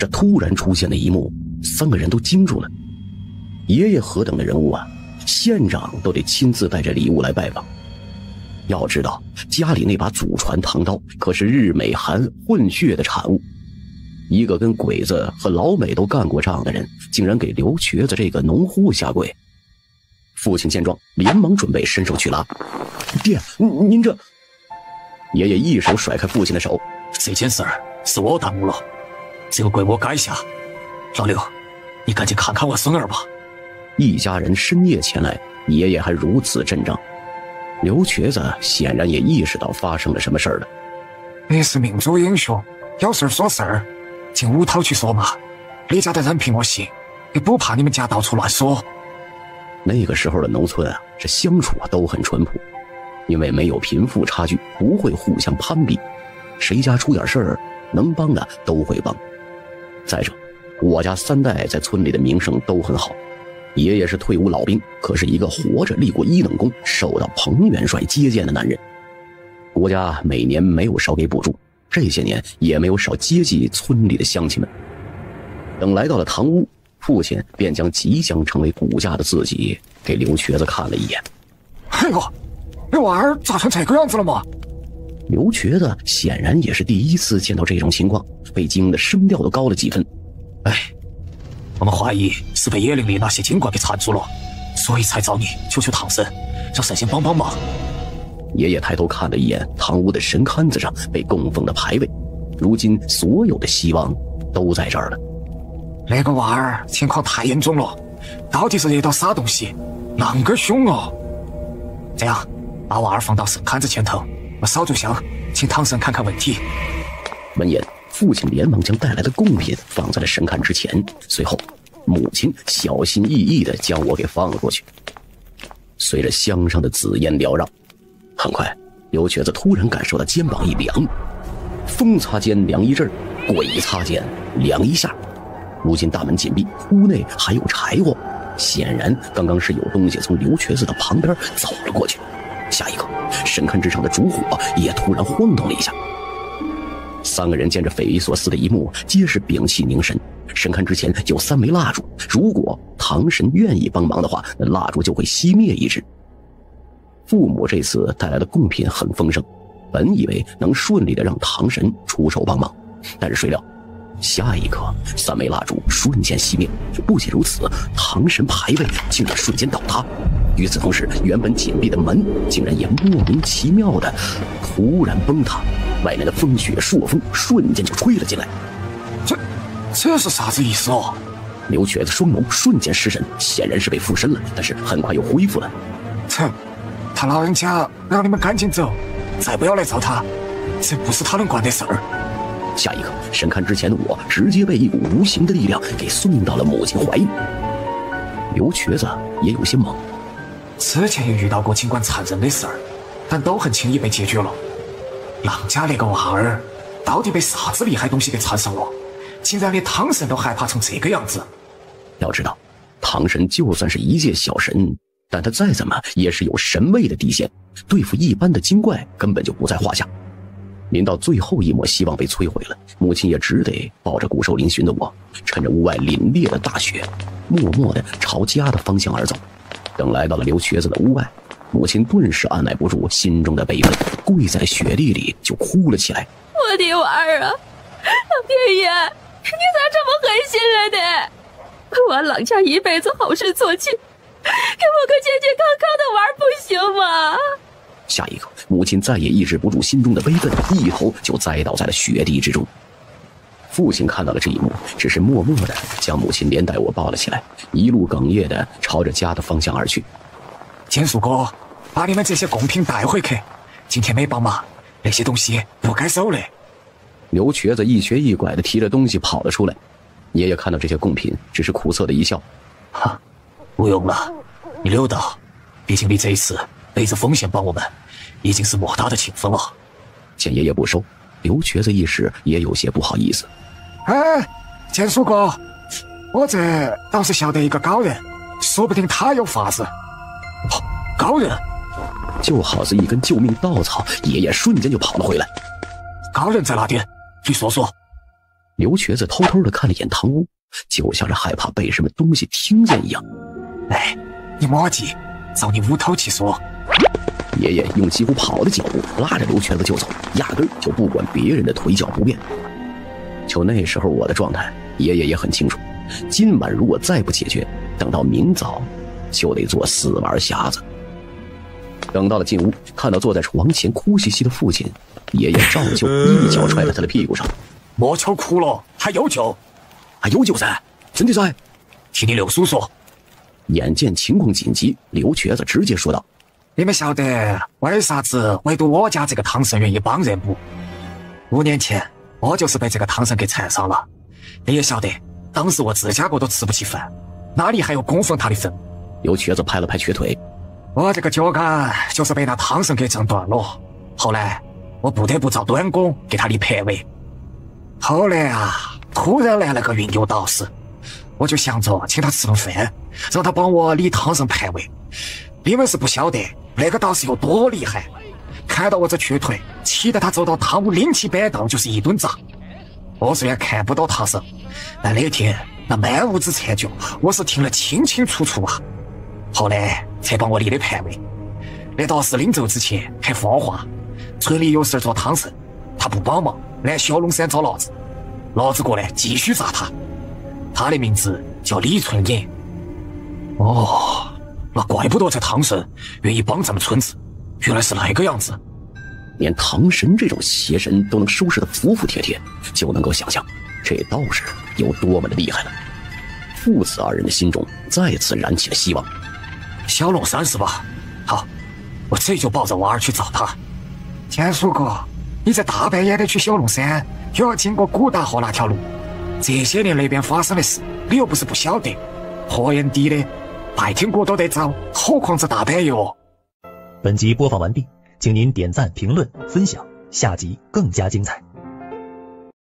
这突然出现的一幕，3个人都惊住了。爷爷何等的人物啊，县长都得亲自带着礼物来拜访。要知道家里那把祖传唐刀可是日美韩混血的产物，一个跟鬼子和老美都干过仗的人，竟然给刘瘸子这个农户下跪。父亲见状连忙准备伸手去拉。爹，您这……爷爷一手甩开父亲的手， 这件事儿是我耽误了，这个跪我该下。老刘，你赶紧看看我孙儿吧。 一家人深夜前来，爷爷还如此阵仗。刘瘸子显然也意识到发生了什么事儿了。 你是民族英雄，有事儿说事儿，进屋头去说嘛。李家的人凭我信，也不怕你们家到处乱说。 那个时候的农村啊，这相处都很淳朴，因为没有贫富差距，不会互相攀比，谁家出点事儿，能帮的都会帮。再者，我家3代在村里的名声都很好，爷爷是退伍老兵，可是一个活着立过1等功，受到彭元帅接见的男人。国家每年没有少给补助，这些年也没有少接济村里的乡亲们。等来到了堂屋，父亲便将即将成为骨架的自己给刘瘸子看了一眼。 哎呦，这娃儿咋成这个样子了嘛？ 刘瘸子显然也是第一次见到这种情况，被惊得声调都高了几分。 哎，我们怀疑是被野林里那些精怪给缠住了，所以才找你求求唐僧，让神仙帮帮忙。 爷爷抬头看了一眼堂屋的神龛子上被供奉的牌位，如今所有的希望都在这儿了。 那个娃儿情况太严重了，到底是惹到啥东西，啷个凶哦？ 这样，把娃儿放到神龛子前头，我烧炷香，请唐僧看看问题。 闻言，父亲连忙将带来的贡品放在了神龛之前，随后母亲小心翼翼地将我给放了过去。随着香上的紫烟缭绕，很快刘瘸子突然感受到肩膀一凉，风擦肩凉一阵，鬼擦肩凉一下。如今大门紧闭，屋内还有柴火，显然刚刚是有东西从刘瘸子的旁边走了过去。下一刻，神龛之上的烛火也突然晃动了一下。3个人见着匪夷所思的一幕，皆是屏气凝神。神龛之前有3枚蜡烛，如果唐神愿意帮忙的话，那蜡烛就会熄灭一支。父母这次带来的贡品很丰盛，本以为能顺利的让唐神出手帮忙，但是谁料下一刻3枚蜡烛瞬间熄灭。不仅如此，唐神牌位竟然瞬间倒塌。与此同时，原本紧闭的门竟然也莫名其妙的突然崩塌，外面的风雪朔风瞬间就吹了进来。 这是啥子意思哦？ 刘瘸子双眸瞬间失神，显然是被附身了，但是很快又恢复了。 他老人家让你们赶紧走，再不要来找他，这不是他能管的事儿。 下一刻，神龛之前的我直接被一股无形的力量给送到了母亲怀里。刘瘸子也有些懵， 之前也遇到过尽管残忍的事儿，但都很轻易被解决了。郎家那个娃儿到底被啥子厉害东西给缠上了，竟然连唐神都害怕成这个样子。 要知道，唐神就算是一介小神，但他再怎么也是有神位的底线，对付一般的精怪根本就不在话下。临到最后一抹希望被摧毁了，母亲也只得抱着骨瘦嶙峋的我，趁着屋外凛冽的大雪，默默地朝家的方向而走。等来到了刘瘸子的屋外，母亲顿时按捺不住心中的悲愤，跪在雪地里就哭了起来。 我的娃儿啊，老天爷，你咋这么狠心了呢？我郎家一辈子好事做尽，给我个健健康康的娃儿不行吗？ 下一刻，母亲再也抑制不住心中的悲愤，一头就栽倒在了雪地之中。父亲看到了这一幕，只是默默地将母亲连带我抱了起来，一路哽咽地朝着家的方向而去。 建树哥，把你们这些贡品带回去，今天没帮忙，那些东西不该收的。 刘瘸子一瘸一拐地提着东西跑了出来。爷爷看到这些贡品，只是苦涩的一笑：“ 哈，不用了，你留到，毕竟你这一次背着风险帮我们，已经是莫大的情分了。” 见爷爷不收，刘瘸子一时也有些不好意思。 哎，建树哥，我这倒是晓得一个高人，说不定他有法子。 高人？ 就好似一根救命稻草，爷爷瞬间就跑了回来。 高人在哪点？你说说。 刘瘸子偷偷地看了一眼堂屋，就像是害怕被什么东西听见一样。 哎，你莫急，照你屋头去说。 爷爷用几乎跑的脚步拉着刘瘸子就走，压根就不管别人的腿脚不便。就那时候我的状态，爷爷也很清楚，今晚如果再不解决，等到明早就得做4碗匣子。等到了进屋，看到坐在床前哭兮兮的父亲，爷爷照旧一脚踹在他的屁股上。 莫求哭了，还有救， 还有救噻，真的噻。 听你刘叔说。 眼见情况紧急，刘瘸子直接说道： 你们晓得为啥子唯独我家这个汤神愿意帮人不？5年前我就是被这个汤神给缠上了。你也晓得，当时我自家过都吃不起饭，哪里还有供奉他的份？ 刘瘸子拍了拍瘸腿， 我这个脚杆就是被那汤神给挣断了。后来我不得不找短工给他立牌位。后来啊，突然来了个云游道士，我就想着请他吃顿饭，让他帮我立汤神牌位。你们是不晓得那个道士有多厉害，看到我这瘸腿，气得他走到汤屋拎起板凳就是一顿砸。我虽然看不到汤神，但那天那满屋子残酒我是听了清清楚楚啊。后来才帮我立的牌位。那道士临走之前还放话，村里有事做汤神，他不帮忙来小龙山找老子，老子过来继续砸他。他的名字叫李春言。 哦，那怪不得这汤神愿意帮咱们村子，原来是那个样子。 连唐神这种邪神都能收拾得服服帖帖，就能够想象这道士有多么的厉害了。父子二人的心中再次燃起了希望。 小龙山是吧？好，我这就抱着娃儿去找他。 田叔哥，你这大半夜的去小龙山，又要经过古大河那条路，这些年那边发生的事，你又不是不晓得。火焰低的，白天国都得找，何况是大半夜哦。 本集播放完毕，请您点赞、评论、分享，下集更加精彩。